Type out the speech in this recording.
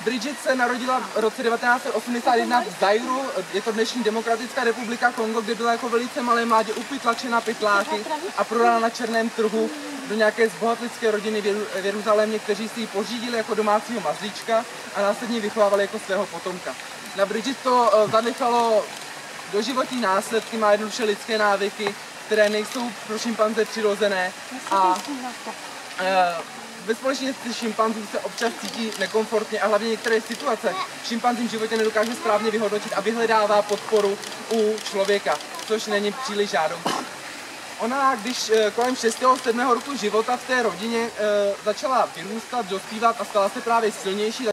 Bridget se narodila v roce 1981 v Zairu, je to dnešní Demokratická republika Kongo, kde byla jako velice malé mládě upytlačena pytláky a prodána na černém trhu do nějaké zbohatlické rodiny v Jeruzalémě, kteří si ji pořídili jako domácího mazlíčka a následně vychovávali jako svého potomka. Na Bridget to zanechalo doživotní následky, má jednoduše lidské návyky, které nejsou pro šimpanze přirozené a ve společnosti šimpanzů se občas cítí nekomfortně a hlavně některé situace v šimpanzím životě nedokáže správně vyhodnotit a vyhledává podporu u člověka, což není příliš žádoucí. Ona, když kolem 6. 7. roku života v té rodině začala vyrůstat, dospívat a stala se právě silnější,